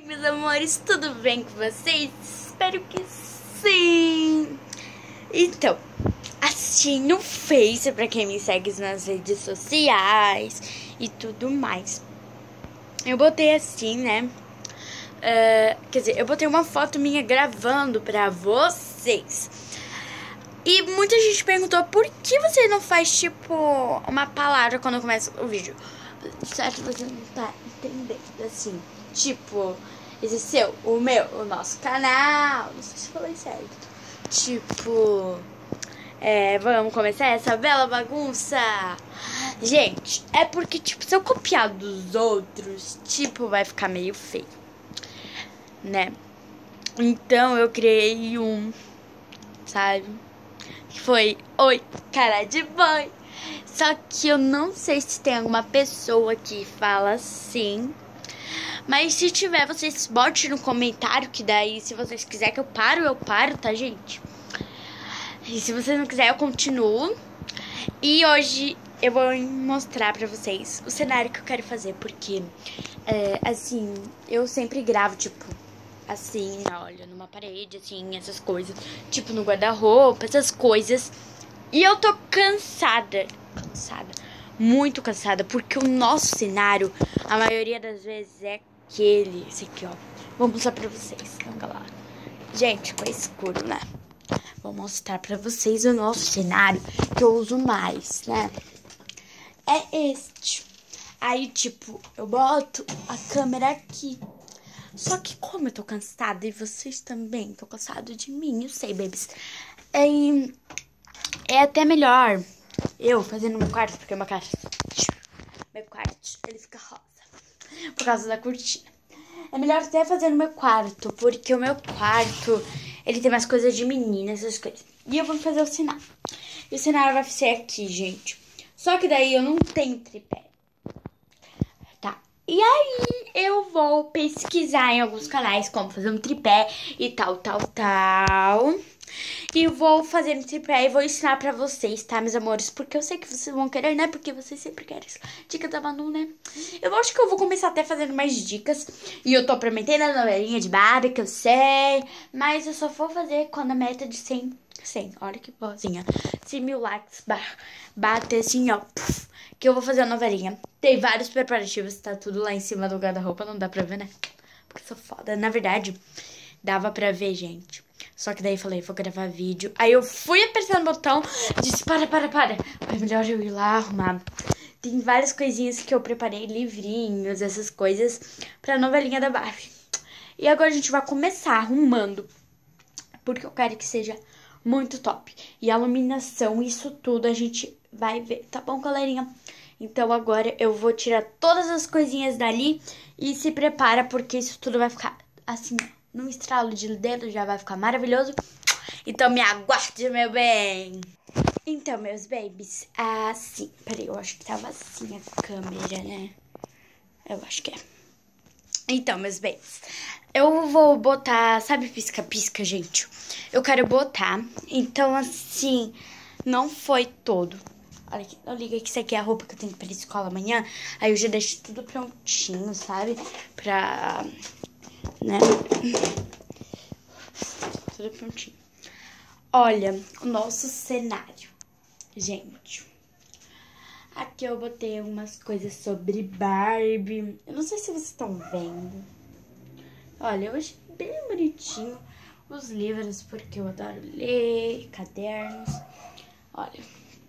meus amores, tudo bem com vocês? Espero que sim! Então, assim no Face, pra quem me segue nas redes sociais e tudo mais, eu botei assim, né? Quer dizer, eu botei uma foto minha gravando pra vocês. E muita gente perguntou por que você não faz, tipo, uma palavra quando começa o vídeo. Certo, você não tá entendendo, assim. Tipo, esse seu, o meu, o nosso canal. Não sei se falei certo. Tipo, vamos começar essa bela bagunça. Gente, é porque, tipo, se eu copiar dos outros, tipo, vai ficar meio feio, né? Então eu criei um, sabe? Que foi Oi, cara de boi. Só que eu não sei se tem alguma pessoa que fala assim. Mas se tiver, vocês botem no comentário. Que daí, se vocês quiserem que eu paro, tá, gente? E se vocês não quiserem, eu continuo. E hoje eu vou mostrar pra vocês o cenário que eu quero fazer. Porque, assim, eu sempre gravo, tipo, assim, olha, numa parede, assim, essas coisas. Tipo, no guarda-roupa, essas coisas. E eu tô cansada, muito cansada, porque o nosso cenário, a maioria das vezes é esse aqui, ó. Vou mostrar pra vocês, calma lá. Gente, ficou escuro, né? Vou mostrar pra vocês o nosso cenário que eu uso mais, né? É este. Aí, tipo, eu boto a câmera aqui. Só que como eu tô cansada e vocês também estão cansados de mim, eu sei, babies. É até melhor eu fazendo meu quarto, porque meu quarto, ele fica rosa por causa da cortina. É melhor até fazer no meu quarto, porque o meu quarto, ele tem mais coisas de menina, essas coisas. E eu vou fazer o cenário. E o cenário vai ser aqui, gente. Só que daí eu não tenho tripé. Tá. E aí eu vou pesquisar em alguns canais como fazer um tripé e tal. E vou fazer no tripé e vou ensinar pra vocês, tá, meus amores? Porque eu sei que vocês vão querer, né? Porque vocês sempre querem dica da Manu, né? Eu acho que eu vou começar até fazendo mais dicas. E eu tô prometendo a novelinha de Barbie, que eu sei. Mas eu só vou fazer quando a meta de 100, olha que boazinha. 100 mil likes, bater assim, ó. Puf, que eu vou fazer a novelinha. Tem vários preparativos, tá tudo lá em cima do guarda-roupa. Não dá pra ver, né? Porque eu sou foda. Na verdade, dava pra ver, gente. Só que daí eu falei, vou gravar vídeo. Aí eu fui apertando o botão, disse, para. É melhor eu ir lá arrumar. Tem várias coisinhas que eu preparei, livrinhos, essas coisas, pra novelinha da Barbie. E agora a gente vai começar arrumando, porque eu quero que seja muito top. E a iluminação, isso tudo a gente vai ver, tá bom, galerinha? Então agora eu vou tirar todas as coisinhas dali e se prepara, porque isso tudo vai ficar assim, num estralo de dedo, já vai ficar maravilhoso. Então me aguarde, meu bem. Então, meus babies, assim, peraí, eu acho que tava assim a câmera, né? Eu acho que é. Então, meus babies, eu vou botar, sabe pisca-pisca, gente? Eu quero botar, então assim, não foi todo. Olha aqui, eu ligo que isso aqui é a roupa que eu tenho que ir pra escola amanhã. Aí eu já deixo tudo prontinho, sabe? Né? Tudo prontinho. Olha, o nosso cenário, gente. Aqui eu botei algumas coisas sobre Barbie. Eu não sei se vocês estão vendo. Olha, eu achei bem bonitinho os livros, porque eu adoro ler, cadernos. Olha.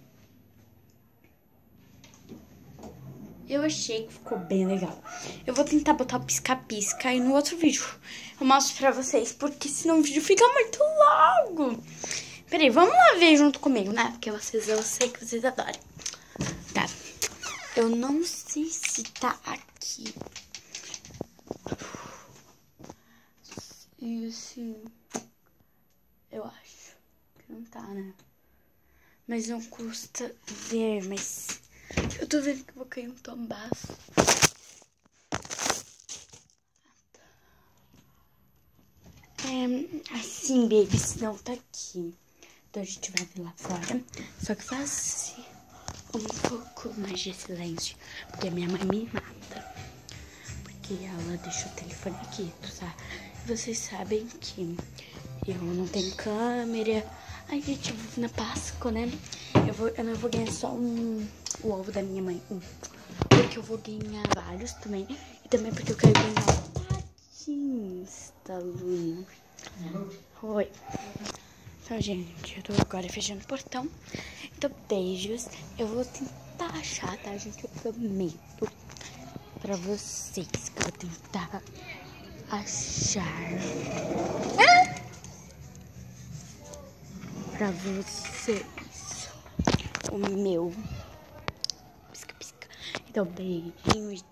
Eu achei que ficou bem legal. Eu vou tentar botar o pisca-pisca aí no outro vídeo. Eu mostro pra vocês, porque senão o vídeo fica muito longo. Peraí, vamos lá ver junto comigo, né? Porque eu sei que vocês adoram. Tá. Eu não sei se tá aqui. E assim, eu acho que não tá, né? Mas não custa ver, mas eu tô vendo que eu vou cair um tombaço. Assim, baby, não tá aqui. Então a gente vai ver lá fora. Só que faz um pouco mais de silêncio, porque minha mãe me mata. Porque que ela deixou o telefone quieto, tá? Vocês sabem que eu não tenho câmera. Ai, gente, na Páscoa, né? Eu não vou ganhar só o ovo da minha mãe. Porque eu vou ganhar vários também. E também porque eu quero ganhar patins da Luna. Oi. Então, gente, eu tô agora fechando o portão. Então, beijos. Eu vou tentar achar, tá, gente? Eu prometo pra vocês que eu vou tentar achar. Pra vocês o meu pisca-pisca. Então, beijinhos.